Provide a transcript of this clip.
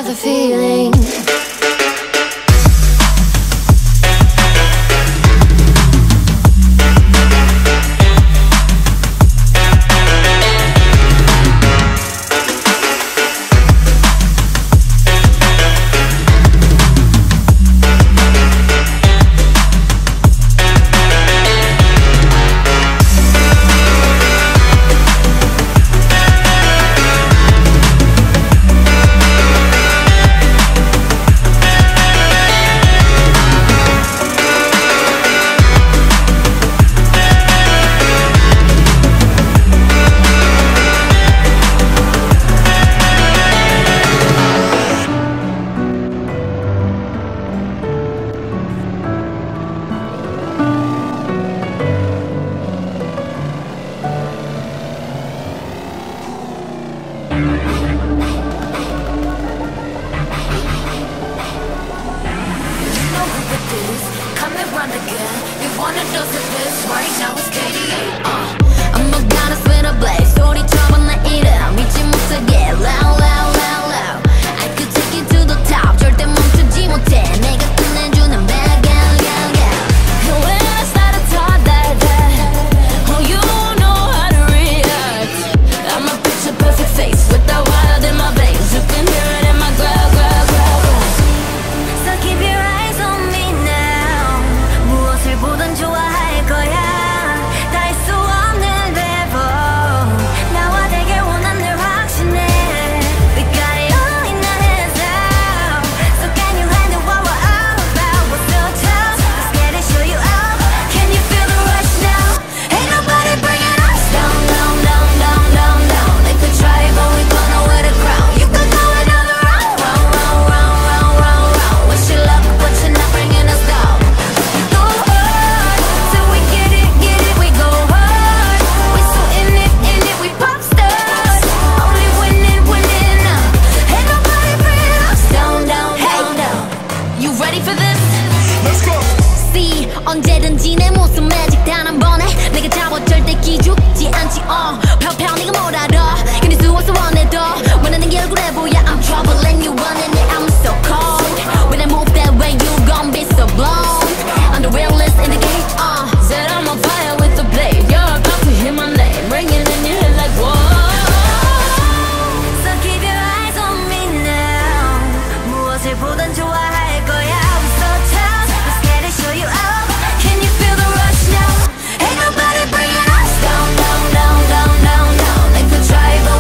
the feeling. Come and run again. You wanna know the best right now it's KDA. I'm a goddess with a blaze. 소리처럼 나 이름 믿지 못하게 loud loud loud loud. I could take you to the top. 절대 멈추지 못해. 내가 끝내주는 bad gal gal gal. And when I start to talk like that, oh you know how to react. I'm a picture perfect face with the wild in my veins. You can hear it in my growl growl growl growl. So keep your eyes on me now. 무엇을 보든 좋아할 거야. 다 할 수 없는 배vo. 나와 되길 원한 늘 확신해. We got it all in our hands now. So can you handle what we're all about? What's so tough? Let's get it, show you out. Can you feel the rush now? Ain't nobody bringing us down, down, down, down, down, down. They could try but we gonna wear the crown. You could go another round, round, round, round, round, round, round. Wish you luck but you're not bringing us down. We go hard till we get it, we go hard. We so in it, we pop stars. Only winning, winning now. Ain't nobody bringing us down, down, down, down. You ready for this? Let's go. See, 언제든지 내 모습 매직 단 한 번에 내가 잡아 절대 기죽지 않지. 펴펴 네가 뭘 알아. 견딜 수 없어 원해도 원하는 게 얼굴에 보여. I'm trouble and you running it. I'm so cold. When I move that way you gon' be so blown. I'm the realest in the game. Said I'm on fire with the blade. You're about to hear my name ringing in your head like whoa. So keep your eyes on me now. 무엇을 보든 좋아.